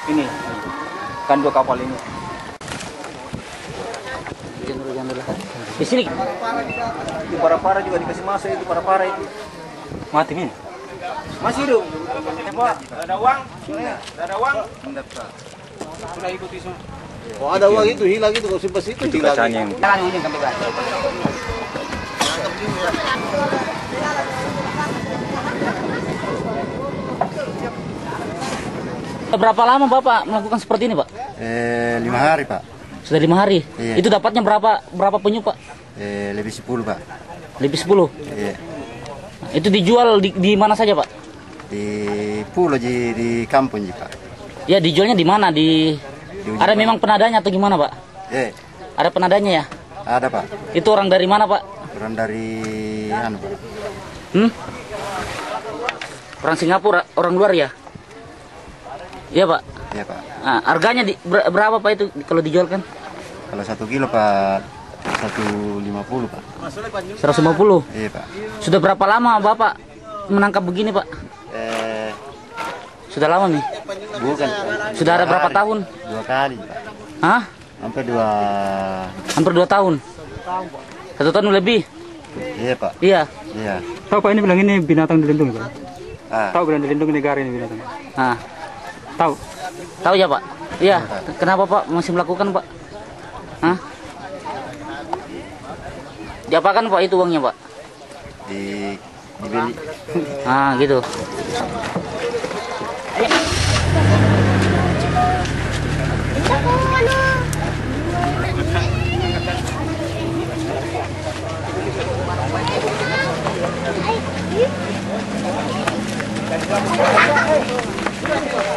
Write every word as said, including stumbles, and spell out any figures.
Ini, kan dua kapal ini. Di sini. Itu para-para juga dikasih masa itu, para-para itu. Mati min. Masih hidup. Pak, ada uang? Ada uang? Enggak, Pak. Sudah ikuti semua. Oh, ada uang itu hilang itu, kalau simpan situ hilang. Jangan ujung sampai bawah. Berapa lama Bapak melakukan seperti ini, Pak? Eh, lima hari, Pak. Sudah lima hari? Iya. Itu dapatnya berapa berapa penyu, Pak? Eh, lebih sepuluh, Pak. Lebih sepuluh? Iya. Itu dijual di, di mana saja, Pak? Di pulau, di, di kampung, Ji, Pak. Ya, dijualnya di mana? Di, Di ada memang penadanya atau gimana, Pak? Eh, Ada penadanya ya? ada, Pak. Itu orang dari mana, Pak? Orang dari, anu, Pak. Hmm? Orang Singapura, orang luar ya? Iya, Pak. Iya, Pak. Nah, harganya di, ber, berapa, Pak, itu kalau dijual kan? Kalau satu kilo, Pak, satu lima puluh, Pak. seratus lima puluh. Iya, Pak. Sudah berapa lama Bapak menangkap begini, Pak? Eh, Sudah lama nih? bukan, Pak. Sudah ada Dua berapa hari. tahun? Dua kali, Pak. Hah? Sampai dua. Hampir dua tahun? Satu tahun lebih? Iya, Pak. Iya. Iya. Tahu Pak, ini bilang ini binatang dilindungi, Pak. Ah, Tahu bilang dilindungi negara ini binatang. Nah, Tahu. tahu ya, Pak? Iya. Kenapa, Pak, masih melakukan, Pak? Hah? Diapakan, Pak, itu uangnya, Pak? di dibeli. Ah, gitu. Ay,